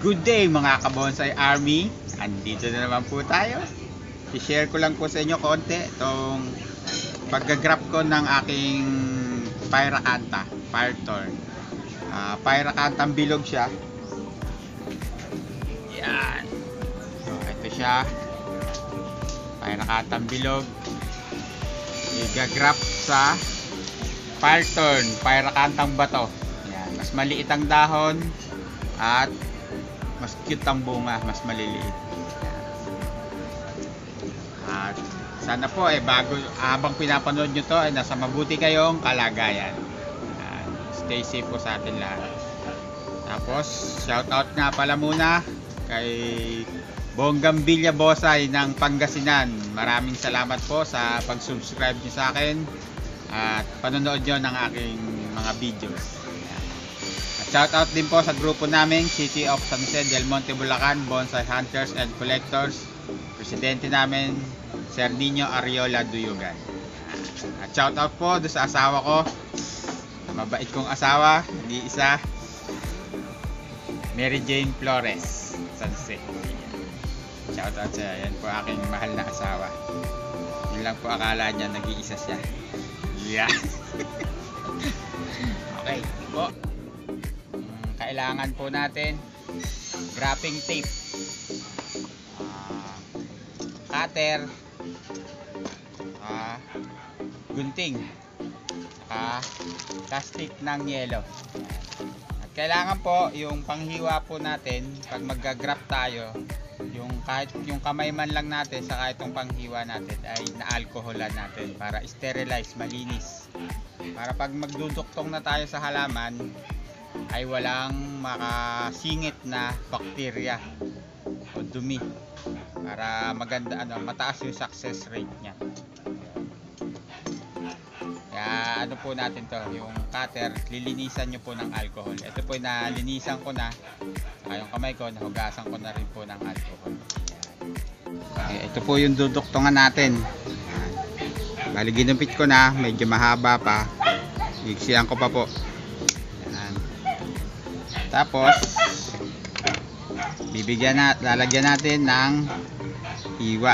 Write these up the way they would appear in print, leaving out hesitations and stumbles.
Good day mga kabonsai army. Andito na naman po tayo. I-share ko lang po sa inyo konti itong paggagrap ko ng aking Pyracantha Firethorn. Pyracantha bilog siya. Yan. So ito siya. Pyracantha bilog. I-gagrap sa Firethorn, Pyracantha bato. Yan. Mas maliit ang dahon at mas cute ang bunga, mas maliliit. At sana po bago habang pinapanood nyo to nasa mabuti kayong kalagayan. Stay safe po sa atin lahat. Tapos shout out nga pala muna kay Bonggambilla Bonsai ng Pangasinan. Maraming salamat po sa pag-subscribe nyo sa akin at panonood nyo ng aking mga videos. Shout out din po sa grupo namin City of San Jose del Monte Bulacan Bonsai Hunters and Collectors. Presidente namin Sir Nino Ariola Duyugan. At shout out po doon sa asawa ko, mabait kong asawa, hindi isa, Mary Jane Flores San Jose. Shout out sa yan po aking mahal na asawa. Yun lang po akala niya nag-iisa siya. Yeah. Okay po. Kailangan po natin wrapping tape, cutter, gunting, plastic ng yelo. At kailangan po yung panghiwa po natin pag magga-grap tayo, yung kahit yung kamay man lang natin sa kahit yung panghiwa natin ay na-alcoholan natin para sterilize, malinis, para pag magduduktong na tayo sa halaman ay walang makasingit na bakterya o dumi, para maganda, mataas yung success rate niya. Kaya ano po natin to, yung cutter, lilinisan nyo po ng alcohol. Ito po nalinisan ko na, yung kamay ko nahugasan ko na rin po ng alcohol. Okay, ito po yung duduktungan natin. Bali ginumpit ko na, medyo mahaba pa, iksiyan ko pa po. Tapos lalagyan natin ng hiwa.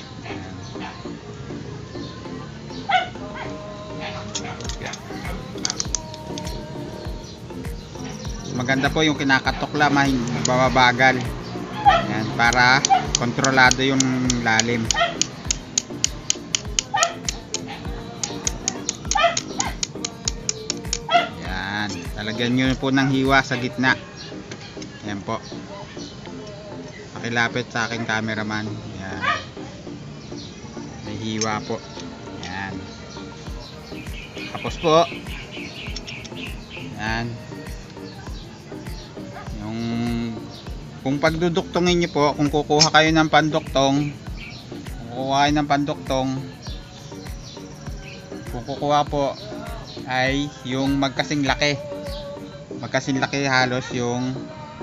Maganda po yung kinakatok lang, mababagal. Yan, para kontrolado yung lalim. Lalagyan nyo po ng hiwa sa gitna. Yan po. Pakilapit sa aking cameraman. Yan. May hiwa po. Yan. Tapos po, yan. Yung kung pagduduktongin nyo po, kung kukuha kayo ng panduktong, kung kukuha po ay yung magkasing laki halos, yung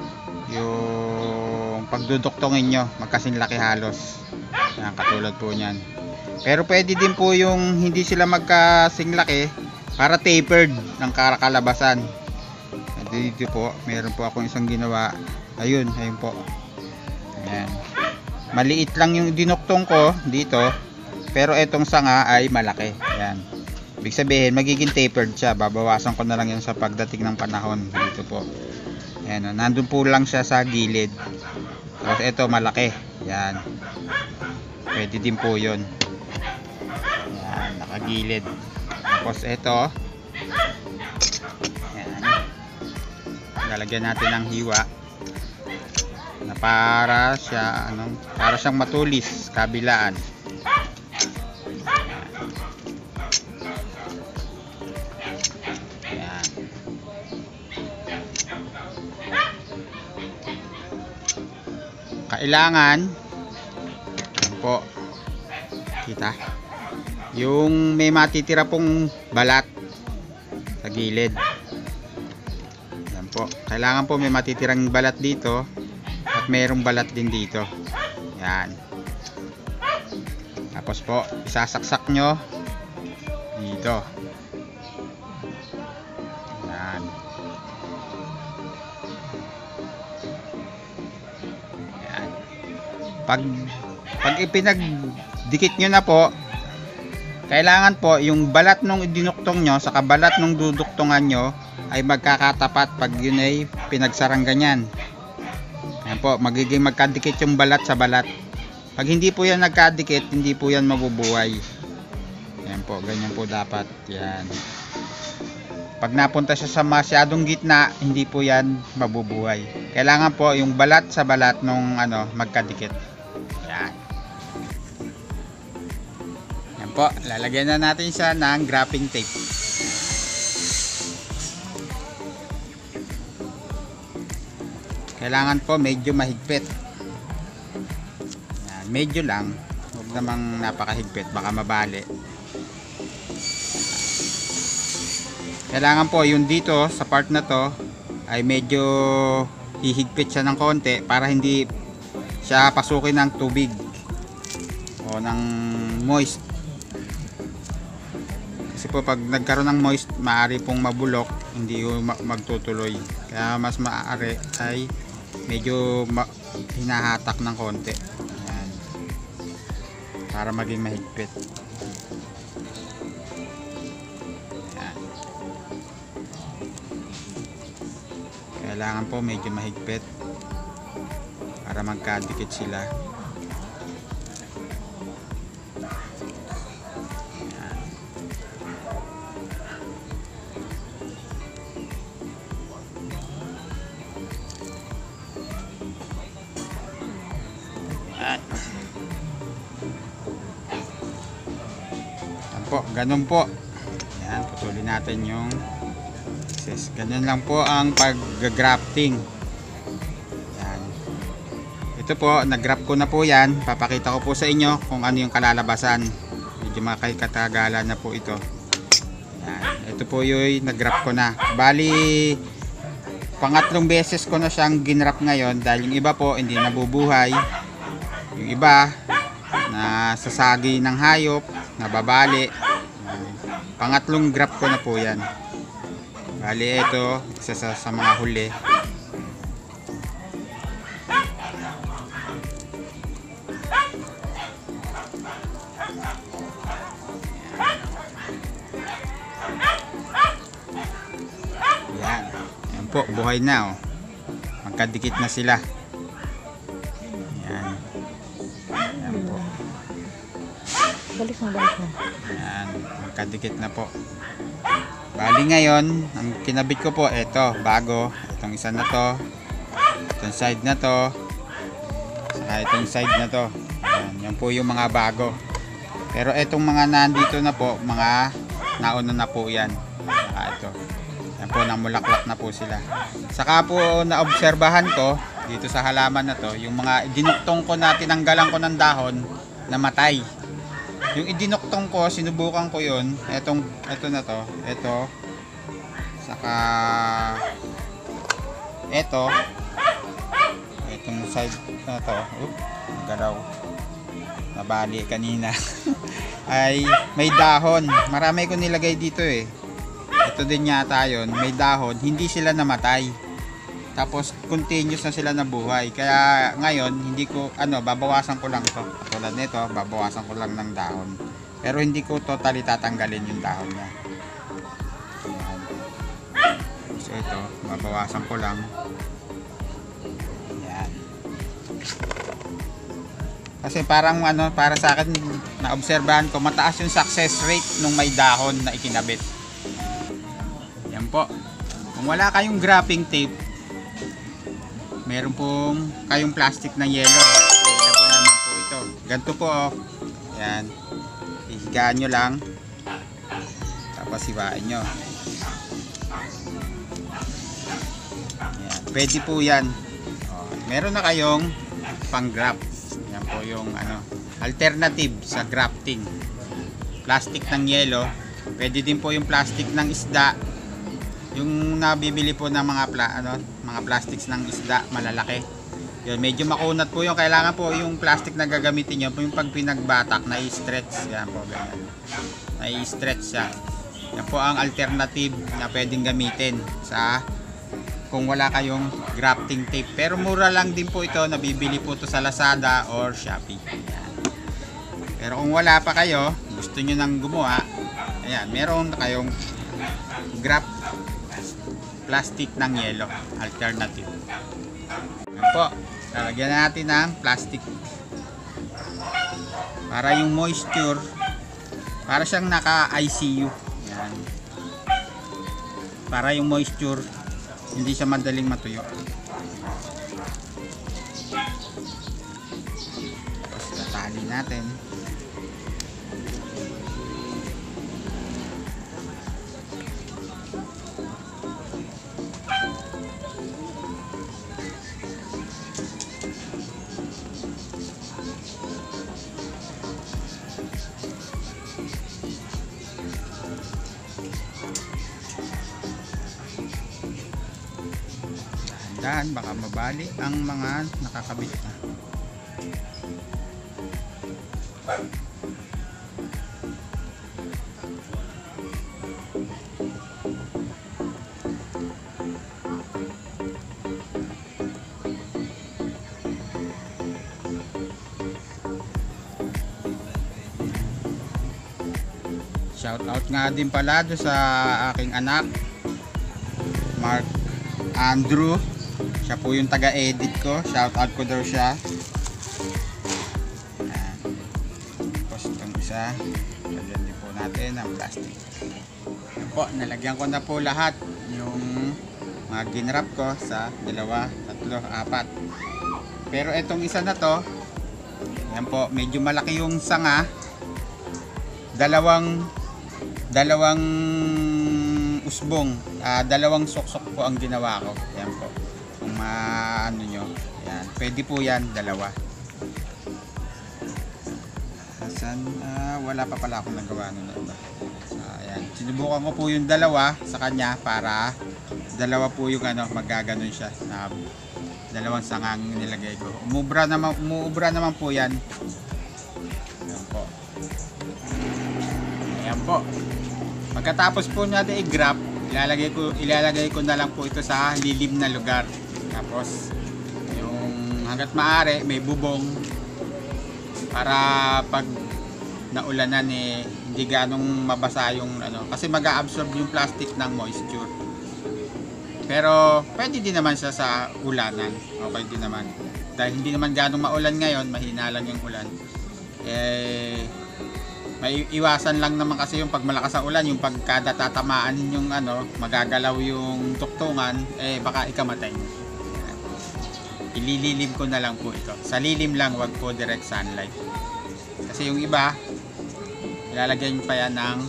pagduduktongin nyo magkasing laki halos. Yan, katulad po nyan. Pero pwede din po yung hindi sila magkasing laki para tapered ng kalabasan. Dito po meron po akong isang ginawa. Ayun po. Ayan. Maliit lang yung dinuktong ko dito, pero etong sanga ay malaki. Ayan. Ibig sabihin magiging tapered siya. Babawasan ko na lang yun sa pagdating ng panahon. Dito po. Ayan, nandun po lang siya sa gilid. Tapos ito malaki. Ayan. Pwede din po yun. Ayan, nakagilid. Tapos ito. Ayan. Lalagyan natin ng hiwa na para siyang matulis kabilaan. Kailangan po, kita, yung may matitira pong balat sa gilid. Yan po, kailangan po may matitirang balat dito at mayroong balat din dito. Yan. Tapos po isasaksak nyo dito. Yan. pag ipinagdikit nyo na po, kailangan po yung balat nung dinuktong nyo sa balat nung duduktungan nyo ay magkakatapat pag yun ay pinagsarang ganyan. Ayan po, magiging magkadikit yung balat sa balat. Pag hindi po yan nagkadikit, hindi po yan mabubuhay. Ayan po, ganyan po dapat. Yan. Pag napunta siya sa masyadong gitna, hindi po yan mabubuhay. Kailangan po yung balat sa balat nung magkadikit. Yan. Po, lalagyan na natin siya ng graphing tape. Kailangan po medyo mahigpit. Yan, medyo lang, huwag namang napakahigpit, baka mabali. Kailangan po yung dito sa part na to ay medyo hihigpit siya ng konti para hindi siya pasukin ng tubig o ng moist. Kasi po pag nagkaroon ng moist, maaari pong mabulok, hindi magtutuloy. Kaya mas maaari ay medyo hinahatak ng konti. Ayan. Para maging mahigpit. Ayan. Kailangan po medyo mahigpit para magkadikit sila. Po, ganun po. Yan, putulin natin yung excess. Ganun lang po ang pag-grafting. Yan. Ito po, nag-graph ko na po yan. Papakita ko po sa inyo kung ano yung kalalabasan. Medyo makikatagalan na po ito. Yan. Ito po yung nag-graph ko na. Bali, pangatlong beses ko na siyang ginrap ngayon dahil yung iba po hindi nabubuhay. Yung iba na sasagi ng hayop, nababali. Pangatlong graph ko na po yan. Bali ito, isa sa mga huli. Yan. Yan po, buhay na oh. Magkadikit na sila. Yan. Yan po. Balik mo. Yan, magkadikit na po. Bali ngayon, ang kinabit ko po, ito, bago. Itong isa na to. Itong side na to. Saka itong side na to. Yan po yung mga bago. Pero itong mga nandito na po, mga nauna na po yan. Saka ito. Yan po, namulaklak na po sila. Saka po, naobserbahan ko, dito sa halaman na to, yung mga dinuktong ko na, tinanggalan ko ng dahon, namatay. Yung idinuktong ko, sinubukan ko yun. Ito na to. Ito. Saka ito. Itong side na to. Galaw. Nabali kanina. Ay may dahon. Marami ko nilagay dito eh. Ito din yata yun. May dahon. Hindi sila namatay. Tapos continuous na sila nabuhay. Kaya ngayon hindi ko babawasan ko lang to. Tulad nito, babawasan ko lang ng dahon. Pero hindi ko totally tatanggalin yung dahon niya. So ito, babawasan ko lang. Yan. Kasi parang para sa akin naobserbahan ko mataas yung success rate nung may dahon na ikinabit. Yan po. Kung wala kayong graphing tape, meron pong kayong plastic na yellow. Available naman po ito. Ganito po oh. Yan. Ihigaan nyo lang. Tapos hiwain nyo. Yan. Pwede po yan. Oh, meron na kayong pang graft. Yan po yung alternative sa grafting. Plastic ng yellow. Pwede din po yung plastic ng isda. Yung nabibili po ng mga plastics ng isda malalaki. Yun, medyo makunat po yung kailangan po yung plastic na gagamitin niyo po yung pag pinagbatak na i-stretch. Yan po ganyan. Na i-stretch siya. Yan po ang alternative na pwedeng gamitin sa kung wala kayong grafting tape. Pero mura lang din po ito, nabibili po ito sa Lazada or Shopee. Ayan. Pero kung wala pa kayo, gusto nyo nang gumawa, ayan, meron kayong graft plastic ng yelo, alternative. Ayan po, lalagyan natin ng plastic para yung moisture, para siyang naka-ICU. Ayan. Para yung moisture hindi siya madaling matuyo. Tapos tatali natin. Dahan, baka mabali ang mga nakakabit na. Shout out nga din pala doon sa aking anak, Mark Andrew. Siya po yung taga-edit ko. Shout out ko daw siya. Ayan. Tapos itong isa, lagyan din po natin ang plastic. Ayan po, nalagyan ko na po lahat yung mga ginrap ko sa 2, 3, 4. Pero itong isa na to, ayan po, medyo malaki yung sanga. Dalawang usbong, dalawang soksok po ang ginawa ko. Ayan po. Kung ano nyo, yan, pwede po yan, dalawa. Asan, wala pa pala akong nagawa nun na iba. Ayan, sinubukan ko po yung dalawa sa kanya para dalawa po yung magaganon siya na dalawang sangang nilagay ko. Umuubra naman po yan. Ayan po. Ayan po. Pagkatapos po natin i-grab, ilalagay ko na lang po ito sa lilim na lugar. Tapos yung hanggat maaari may bubong para pag naulanan hindi ganong mabasa yung kasi mag-a-absorb yung plastic ng moisture. Pero pwede din naman siya sa ulanan. Okay din naman. Dahil hindi naman ganong maulan ngayon, mahina lang yung ulan. May iwasan lang naman kasi yung pag malakas ang ulan, yung pagkada tatamaan yung magagalaw yung tuktungan, baka ikamatay. Ilililim ko na lang po ito. Sa lilim lang, wag po direct sunlight. Kasi yung iba, ilalagyan pa yan ng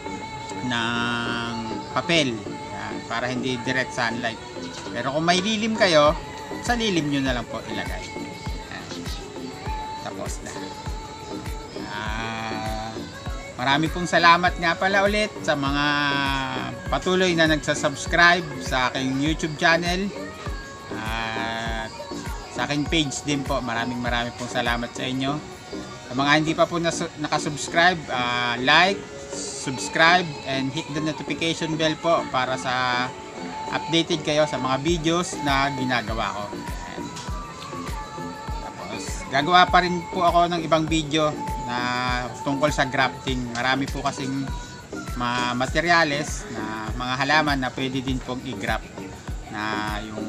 papel. Yan, para hindi direct sunlight. Pero kung may lilim kayo, sa lilim nyo na lang po ilagay. Yan. Tapos na. Marami pong salamat nga pala ulit sa mga patuloy na nagsasubscribe sa aking YouTube channel. Sa aking page din po, maraming pong salamat sa inyo. Sa mga hindi pa po nakasubscribe, like, subscribe, and hit the notification bell po para sa updated kayo sa mga videos na ginagawa ko. Ayan. Tapos gagawa pa rin po ako ng ibang video na tungkol sa grafting. Marami po kasing materyales na mga halaman na pwede din pong i-graft, na yung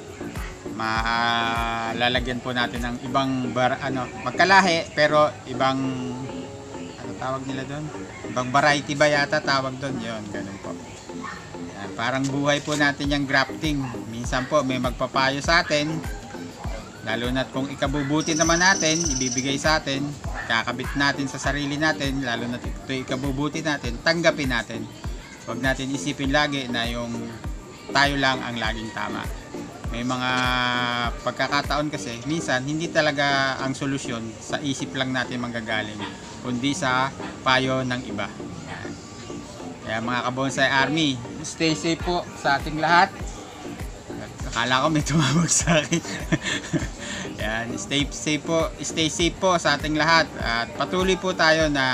lalagyan po natin ng ibang magkalahi pero ibang tawag nila doon, ibang variety ba yata tawag doon, yon ganun po. Yan, parang buhay po natin yung grafting. Minsan po may magpapayo sa atin, lalo na kung ikabubuti naman natin, ibibigay sa atin, kakabit natin sa sarili natin, lalo na ito ikabubuti natin, tanggapin natin. Huwag natin isipin lagi na yung tayo lang ang laging tama. May mga pagkakataon kasi minsan hindi talaga ang solusyon sa isip lang natin manggagaling, kundi sa payo ng iba. Yan. Kaya mga kabonsai army, stay safe po sa ating lahat. Akala ko may tumawag sa akin. Yan, stay safe po sa ating lahat, at patuloy po tayo na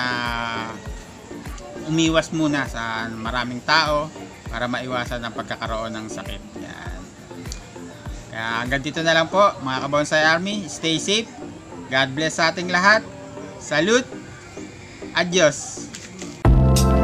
umiwas muna sa maraming tao para maiwasan ang pagkakaroon ng sakit. Yan. Kaya hanggang dito na lang po mga Kabonsai Army. Stay safe. God bless sa ating lahat. Salute. Adios.